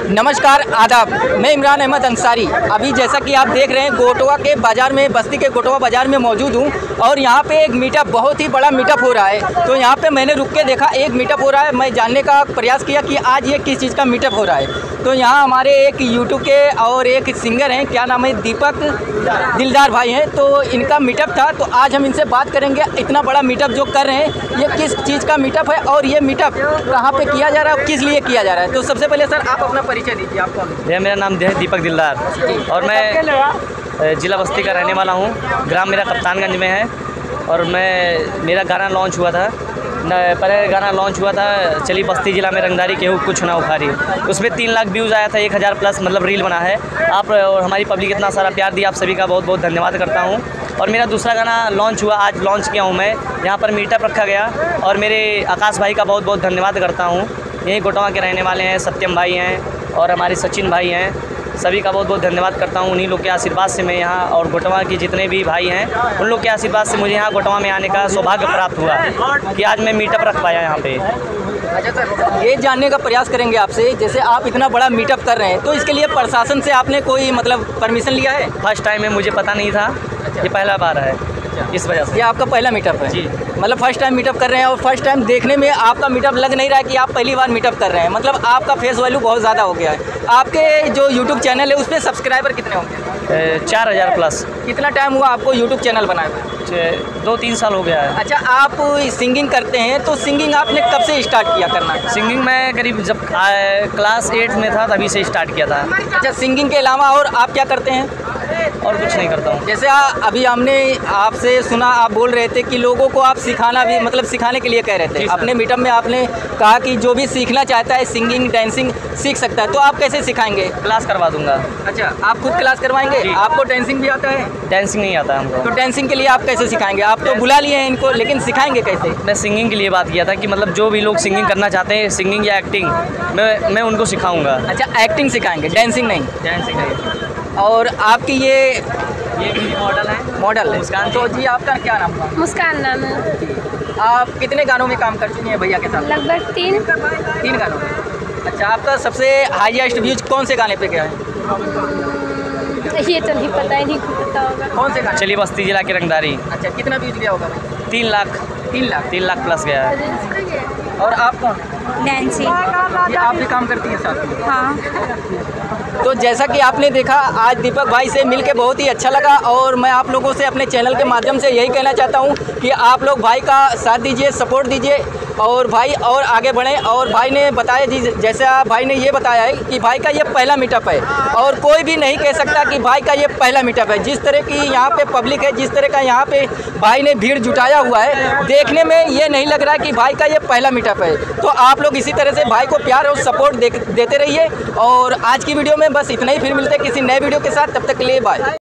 नमस्कार आदाब, मैं इमरान अहमद अंसारी। अभी जैसा कि आप देख रहे हैं गोटवा के बाज़ार में, बस्ती के गोटवा बाज़ार में मौजूद हूँ और यहाँ पे एक मीटअप, बहुत ही बड़ा मीटअप हो रहा है। तो यहाँ पे मैंने रुक के देखा एक मीटअप हो रहा है। मैं जानने का प्रयास किया कि आज ये किस चीज़ का मीटअप हो रहा है। तो यहाँ हमारे एक यूट्यूब के और एक सिंगर हैं, क्या नाम है, दीपक दिलदार भाई हैं। तो इनका मीटअप था, तो आज हम इनसे बात करेंगे इतना बड़ा मीटअप जो कर रहे हैं, ये किस चीज़ का मीटअप है और ये मीटअप कहाँ पे किया जा रहा है और किस लिए किया जा रहा है। तो सबसे पहले सर आप अपना परिचय दीजिए। आप कौन? भैया मेरा नाम है दीपक दिलदार और मैं जिला बस्ती का रहने वाला हूँ। ग्राम मेरा कप्तानगंज में है और मेरा गाना लॉन्च हुआ था। पहले गाना लॉन्च हुआ था चली बस्ती जिला में रंगदारी केहू कुछ ना उखारी। उसमें 3 लाख व्यूज़ आया था, 1000 प्लस मतलब रील बना है। आप और हमारी पब्लिक इतना सारा प्यार दिया, आप सभी का बहुत बहुत धन्यवाद करता हूँ। और मेरा दूसरा गाना लॉन्च हुआ, आज लॉन्च किया हूँ मैं। यहाँ पर मीटअप रखा गया और मेरे आकाश भाई का बहुत बहुत धन्यवाद करता हूँ। यहीं गोटवा के रहने वाले हैं, सत्यम भाई हैं और हमारे सचिन भाई हैं। सभी का बहुत बहुत धन्यवाद करता हूँ। उन्हीं लोग के आशीर्वाद से मैं यहाँ, और गोटवा के जितने भी भाई हैं उन लोग के आशीर्वाद से मुझे यहाँ गोटवा में आने का सौभाग्य प्राप्त हुआ कि आज मैं मीटअप रख पाया यहाँ पे। अच्छा सर, ये जानने का प्रयास करेंगे आपसे, जैसे आप इतना बड़ा मीटअप कर रहे हैं तो इसके लिए प्रशासन से आपने कोई मतलब परमिशन लिया है? फर्स्ट टाइम है, मुझे पता नहीं था, ये पहला बार है, इस वजह से। ये आपका पहला मीटअप है जी, मतलब फर्स्ट टाइम मीटअप कर रहे हैं और फर्स्ट टाइम देखने में आपका मीटअप लग नहीं रहा है कि आप पहली बार मीटअप कर रहे हैं। मतलब आपका फेस वैल्यू बहुत ज़्यादा हो गया है। आपके जो यूट्यूब चैनल है उस पर सब्सक्राइबर कितने होंगे? 4000 प्लस। कितना टाइम हुआ आपको यूट्यूब चैनल बनाए हुए? 2-3 साल हो गया है। अच्छा, आप सिंगिंग करते हैं तो सिंगिंग आपने कब से स्टार्ट किया करना? सिंगिंग मैं करीब जब क्लास 8 में था तभी से स्टार्ट किया था। अच्छा, सिंगिंग के अलावा और आप क्या करते हैं? और कुछ नहीं करता हूँ। जैसे अभी हमने आपसे सुना, आप बोल रहे थे कि लोगों को आप सिखाना भी, मतलब सिखाने के लिए कह रहे थे। अपने मीटअप में आपने कहा कि जो भी सीखना चाहता है सिंगिंग डांसिंग सीख सकता है, तो आप कैसे सिखाएंगे? क्लास करवा दूंगा। अच्छा, आप खुद क्लास करवाएंगे? आपको डांसिंग भी आता है? डांसिंग नहीं आता हमको। तो डांसिंग के लिए आप कैसे सिखाएंगे? आप तो बुला लिए हैं इनको, लेकिन सिखाएंगे कैसे? मैं सिंगिंग के लिए बात किया था कि मतलब जो भी लोग सिंगिंग करना चाहते हैं, सिंगिंग या एक्टिंग, मैं उनको सिखाऊंगा। अच्छा, एक्टिंग सिखाएंगे, डांसिंग नहीं? डांसिंग नहीं। और आपकी ये भी मॉडल है। मॉडल है मुस्कान। तो जी आपका क्या नाम है? मुस्कान नाम है। आप कितने गानों में काम कर चुकी हैं भैया के साथ? लगभग 3 गानों में। अच्छा, आपका सबसे हाईएस्ट व्यूज कौन से गाने पे गया है? ये तो नहीं पता, ही नहीं पता होगा। कौन से गाने? चली बस्ती जिला की रंगदारी। अच्छा, कितना व्यूज गया होगा? 3 लाख। 3 लाख प्लस गया है। और आप कौन? डांसिंग। ये आप भी काम करती हैं साथ में? हाँ। तो जैसा कि आपने देखा, आज दीपक भाई से मिलके बहुत ही अच्छा लगा और मैं आप लोगों से अपने चैनल के माध्यम से यही कहना चाहता हूं कि आप लोग भाई का साथ दीजिए, सपोर्ट दीजिए और भाई और आगे बढ़ें। और भाई ने बताया जी, जैसा भाई ने ये बताया है कि भाई का ये पहला मीटअप है और कोई भी नहीं कह सकता कि भाई का ये पहला मीटअप है। जिस तरह की यहाँ पे पब्लिक है, जिस तरह का यहाँ पे भाई ने भीड़ जुटाया हुआ है, देखने में ये नहीं लग रहा है कि भाई का ये पहला मीटअप है। तो आप लोग इसी तरह से भाई को प्यार और सपोर्ट देते रहिए। और आज की वीडियो में बस इतना ही, फिर मिलते हैं किसी नए वीडियो के साथ, तब तक के लिए बाय।